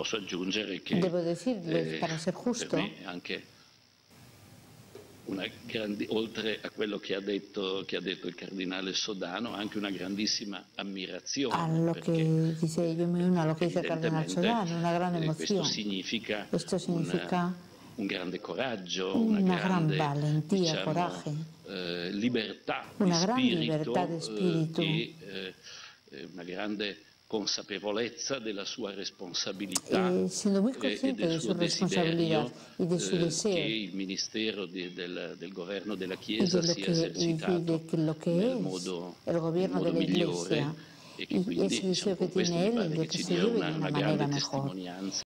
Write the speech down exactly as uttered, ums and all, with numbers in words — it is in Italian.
posso aggiungere che Debo decirles, eh, para ser justo, per me anche una grandi, oltre a quello che ha, detto, che ha detto il cardinale Sodano, anche una grandissima ammirazione. a lo perché, que dice, yo me uno a lo que dice el cardenal evidentemente Sodano, una gran eh, questo emoción. significa, Esto significa un, un grande coraggio, una, una gran grande valentía, diciamo, coraje, eh, libertà una di gran spirito libertad de espíritu eh, e eh, una grande consapevolezza della sua responsabilità eh, siendo muy eh, e consciente del de suo su responsabilidad desiderio y de su eh, che deseo il ministero di, del, del governo della y Chiesa de lo sia que, y de esercitato que lo nel que es modo, el nel gobierno de modo la Iglesia migliore e che y quindi ese diciamo, deseo que con questo tiene mi él pare de che que ci se dia lleve una, de una una manera grande mejor. testimonianza